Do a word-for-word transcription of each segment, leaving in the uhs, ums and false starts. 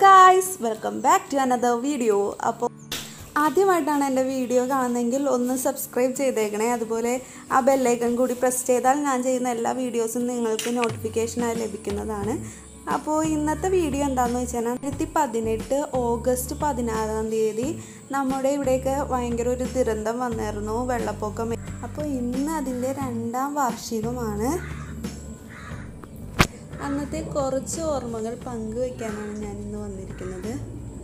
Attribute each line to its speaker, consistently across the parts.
Speaker 1: guys, welcome back to another video. അപ്പോൾ ആദ്യമായിട്ടാണ് എൻ്റെ വീഡിയോ കാണുന്നതെങ്കിൽ ഒന്ന് സബ്സ്ക്രൈബ് ചെയ്തേക്കണേ. അതുപോലെ ആ ബെൽ ഐക്കൺ കൂടി പ്രസ് ചെയ്താൽ ഞാൻ ചെയ്യുന്ന എല്ലാ വീഡിയോസും നിങ്ങൾക്ക് നോട്ടിഫിക്കേഷനായി ലഭിക്കുന്നതാണ്. അപ്പോൾ ഇന്നത്തെ വീഡിയോ എന്താണെന്ന് വെച്ചാൽ രണ്ടായിരത്തി പതിനെട്ട് ഓഗസ്റ്റ് പതിനാറാം തീയതി നമ്മുടെ ഇവിടെയൊക്കെ ഭയങ്കര ഒരു ദുരന്തം വന്നായിരുന്നു, വെള്ളപ്പൊക്കം. അപ്പോൾ ഇന്ന് അതിൻ്റെ രണ്ടാം വാർഷികമാണ്. അന്നത്തെ കുറച്ച് ഓർമ്മകൾ പങ്കുവയ്ക്കാനാണ് ഞാൻ ഇന്ന് വന്നിരിക്കുന്നത്.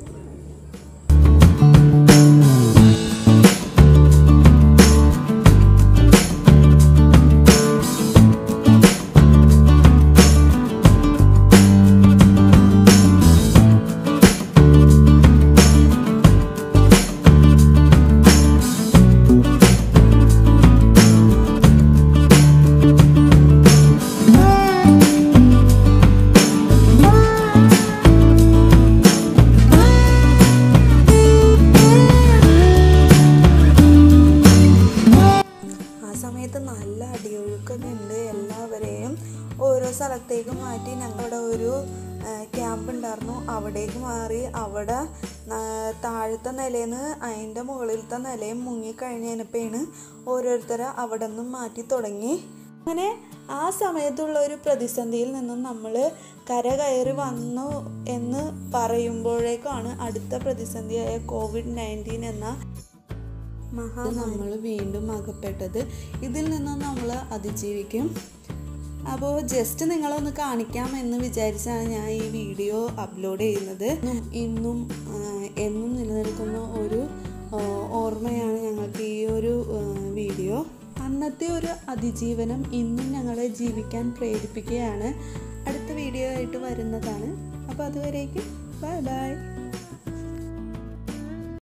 Speaker 1: നല്ല അടിയൊഴുക്കൊക്കെ ഉണ്ട്. എല്ലാവരെയും ഓരോ സ്ഥലത്തേക്ക് മാറ്റി ഞങ്ങളുടെ ഒരു ക്യാമ്പ് ഉണ്ടായിരുന്നു, അവിടേക്ക് മാറി. അവിടെ താഴത്തെ നിലയിൽ നിന്ന് അതിൻ്റെ മുകളിലത്തെ നിലയും മുങ്ങിക്കഴിഞ്ഞപ്പോഴാണ് ഓരോരുത്തരെ അവിടെ നിന്നും മാറ്റി തുടങ്ങി. അങ്ങനെ ആ സമയത്തുള്ള ഒരു പ്രതിസന്ധിയിൽ നിന്നും നമ്മൾ കര കയറി വന്നു എന്ന് പറയുമ്പോഴേക്കാണ് അടുത്ത പ്രതിസന്ധിയായ കോവിഡ് നയൻറ്റീൻ എന്ന മഹാ നമ്മൾ വീണ്ടും അകപ്പെട്ടത്. ഇതിൽ നിന്നും നമ്മൾ അതിജീവിക്കും. അപ്പോൾ ജസ്റ്റ് നിങ്ങളൊന്ന് കാണിക്കാം എന്ന് വിചാരിച്ചാണ് ഞാൻ ഈ വീഡിയോ അപ്ലോഡ് ചെയ്യുന്നത്. ഇന്നും എന്നും നിലനിൽക്കുന്ന ഒരു ഓർമ്മയാണ് ഞങ്ങൾക്ക് ഈ ഒരു വീഡിയോ. അന്നത്തെ ഒരു അതിജീവനം ഇന്നും ഞങ്ങളെ ജീവിക്കാൻ പ്രേരിപ്പിക്കുകയാണ്. അടുത്ത വീഡിയോ ആയിട്ട് വരുന്നതാണ്. അപ്പോൾ അതുവരേക്കും ബൈ ബൈ.